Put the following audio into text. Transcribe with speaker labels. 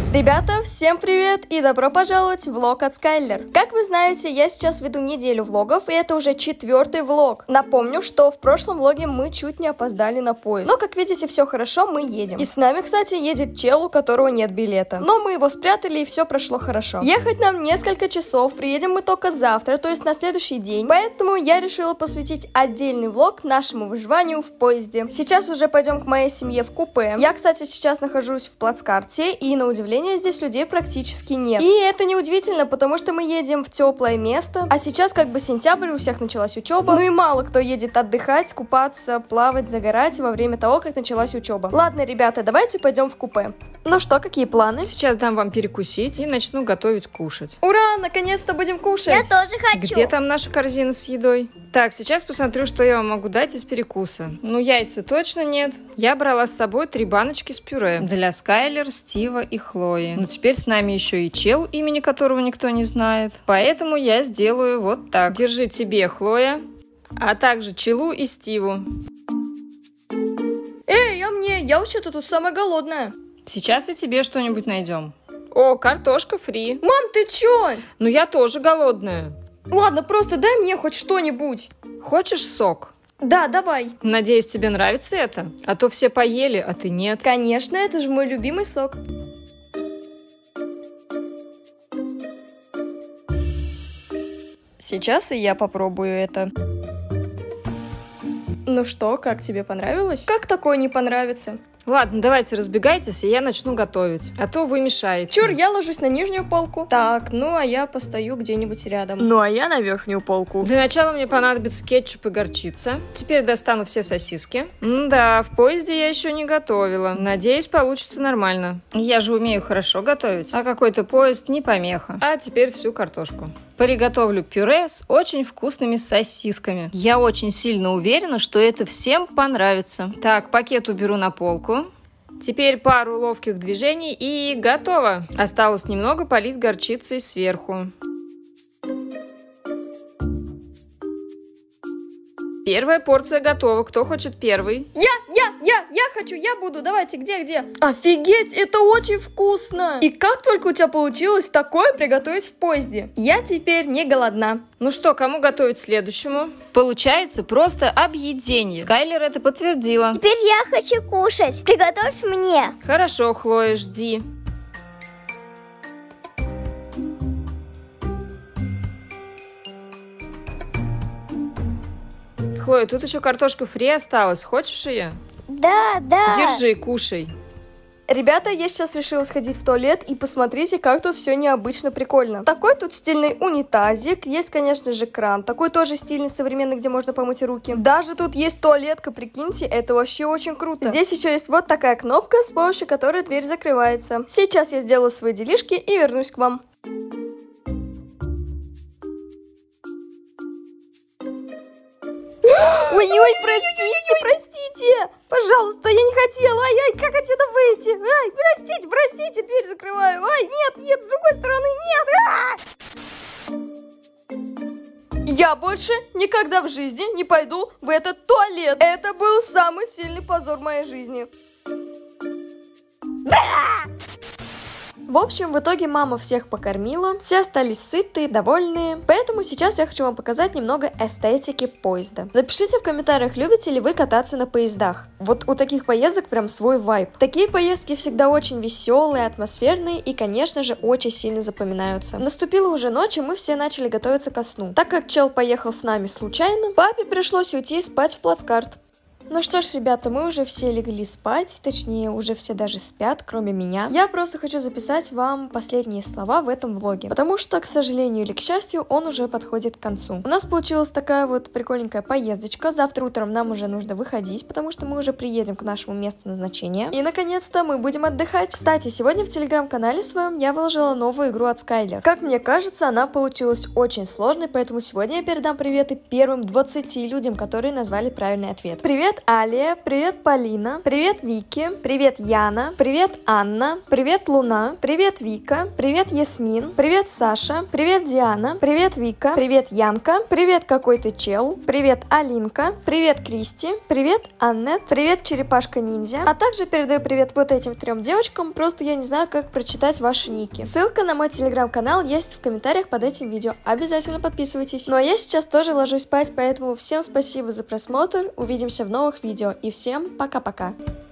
Speaker 1: Ребята, всем привет и добро пожаловать в влог от Skyler. Как вы знаете, я сейчас веду неделю влогов, и это уже 4-й влог. Напомню, что в прошлом влоге мы чуть не опоздали на поезд. Но, как видите, все хорошо, мы едем. И с нами, кстати, едет чел, у которого нет билета. Но мы его спрятали, и все прошло хорошо. Ехать нам несколько часов, приедем мы только завтра, то есть на следующий день. Поэтому я решила посвятить отдельный влог нашему выживанию в поезде. Сейчас уже пойдем к моей семье в купе. Я, кстати, сейчас нахожусь в плацкарте, и на удивление здесь людей практически нет. И это не удивительно, потому что мы едем в теплое место, а сейчас как бы сентябрь, у всех началась учеба, ну и мало кто едет отдыхать, купаться, плавать, загорать во время того, как началась учеба. Ладно, ребята, давайте пойдем в купе. Ну что, какие планы?
Speaker 2: Сейчас дам вам перекусить и начну готовить кушать.
Speaker 1: Ура, наконец-то будем кушать!
Speaker 3: Я тоже хочу!
Speaker 2: Где там наша корзина с едой? Так, сейчас посмотрю, что я вам могу дать из перекуса. Ну, яйца точно нет. Я брала с собой 3 баночки с пюре для Скайлер, Стива и Хлои. Но теперь с нами еще и чел, имени которого никто не знает. Поэтому я сделаю вот так. Держи тебе, Хлоя, а также челу и Стиву.
Speaker 1: Эй, а мне? Я вообще-то тут самая голодная.
Speaker 2: Сейчас и тебе что-нибудь найдем. О, картошка фри.
Speaker 1: Мам, ты чё?
Speaker 2: Ну, я тоже голодная.
Speaker 1: Ладно, просто дай мне хоть что-нибудь.
Speaker 2: Хочешь сок?
Speaker 1: Да, давай.
Speaker 2: Надеюсь, тебе нравится это? А то все поели, а ты нет.
Speaker 1: Конечно, это же мой любимый сок. Сейчас и я попробую это. Ну что, как тебе понравилось? Как такое не понравится?
Speaker 2: Ладно, давайте разбегайтесь, и я начну готовить. А то вы мешаете.
Speaker 1: Чур, я ложусь на нижнюю полку. Так, ну а я постою где-нибудь рядом. Ну а я на верхнюю полку.
Speaker 2: Для начала мне понадобится кетчуп и горчица. Теперь достану все сосиски. Да, в поезде я еще не готовила. Надеюсь, получится нормально. Я же умею хорошо готовить. А какой-то поезд не помеха. А теперь всю картошку. Приготовлю пюре с очень вкусными сосисками. Я очень сильно уверена, что это всем понравится. Так, пакет уберу на полку. Теперь пару ловких движений и готово. Осталось немного полить горчицей сверху. Первая порция готова. Кто хочет первый?
Speaker 1: Я хочу, я буду. Давайте, где? Офигеть, это очень вкусно. И как только у тебя получилось такое приготовить в поезде? Я теперь не голодна.
Speaker 2: Ну что, кому готовить следующему? Получается просто объедение. Скайлер это подтвердила.
Speaker 3: Теперь я хочу кушать. Приготовь мне.
Speaker 2: Хорошо, Хлоя, жди. Хлоя, тут еще картошка фри осталась. Хочешь ее?
Speaker 3: Да.
Speaker 2: Держи, кушай.
Speaker 1: Ребята, я сейчас решила сходить в туалет, и посмотрите, как тут все необычно прикольно. Такой тут стильный унитазик, есть, конечно же, кран, такой тоже стильный, современный, где можно помыть руки. Даже тут есть туалетка, прикиньте, это вообще очень круто. Здесь еще есть вот такая кнопка, с помощью которой дверь закрывается. Сейчас я сделаю свои делишки и вернусь к вам. Ой, простите, пожалуйста, я не хотела, ай, как отсюда выйти, ай, простите, дверь закрываю, ай, нет, с другой стороны, нет, Я больше никогда в жизни не пойду в этот туалет, это был самый сильный позор в моей жизни. В общем, в итоге мама всех покормила, все остались сытые, довольные, поэтому сейчас я хочу вам показать немного эстетики поезда. Напишите в комментариях, любите ли вы кататься на поездах. Вот у таких поездок прям свой вайб. Такие поездки всегда очень веселые, атмосферные и, конечно же, очень сильно запоминаются. Наступила уже ночь, и мы все начали готовиться ко сну. Так как чел поехал с нами случайно, папе пришлось уйти спать в плацкарт. Ну что ж, ребята, мы уже все легли спать, точнее, уже все даже спят, кроме меня. Я просто хочу записать вам последние слова в этом влоге, потому что, к сожалению или к счастью, он уже подходит к концу. У нас получилась такая вот прикольненькая поездочка, завтра утром нам уже нужно выходить, потому что мы уже приедем к нашему месту назначения. И, наконец-то, мы будем отдыхать. Кстати, сегодня в телеграм-канале своем я выложила новую игру от Skyler. Как мне кажется, она получилась очень сложной, поэтому сегодня я передам приветы первым 20 людям, которые назвали правильный ответ. Привет Привет, Алия. Привет, Полина. Привет, Вики. Привет, Яна. Привет, Анна. Привет, Луна. Привет, Вика. Привет, Ясмин. Привет, Саша. Привет, Диана. Привет, Вика. Привет, Янка. Привет, какой-то чел. Привет, Алинка. Привет, Кристи. Привет, Аннет. Привет, черепашка-ниндзя. А также передаю привет вот этим 3 девочкам, просто я не знаю, как прочитать ваши ники. Ссылка на мой телеграм-канал есть в комментариях под этим видео. Обязательно подписывайтесь. Ну а я сейчас тоже ложусь спать, поэтому всем спасибо за просмотр. Увидимся в новых видео и всем пока-пока.